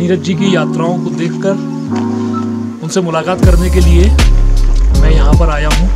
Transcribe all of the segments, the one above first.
नीरज जी की यात्राओं को देखकर उनसे मुलाकात करने के लिए मैं यहाँ पर आया हूँ।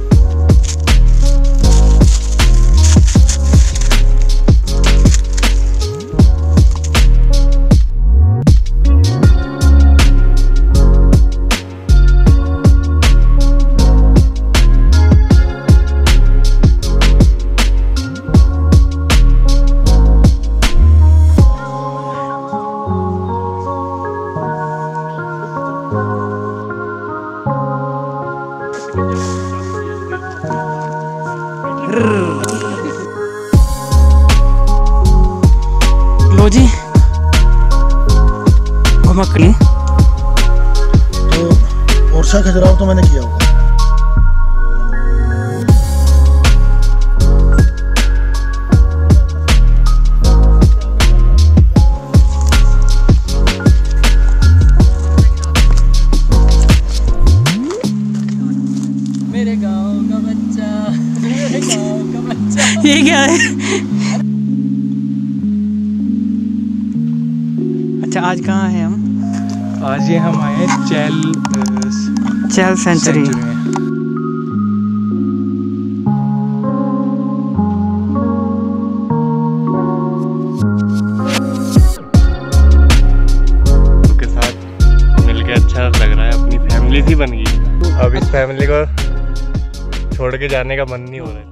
लो जी घुमक्कड़ी तो ओरछा खजुराहो तो मैंने किया होगा। मेरे गाँव का बच्चा, मेरे गाँव का बच्चा। ये क्या है? अच्छा आज कहाँ हैं हम? आज ये हम आए चहल सेंचुरी। के साथ मिलके अच्छा लग रहा है, अपनी फैमिली सी बन गई। अब इस फैमिली को छोड़ के जाने का मन नहीं हो रहा है।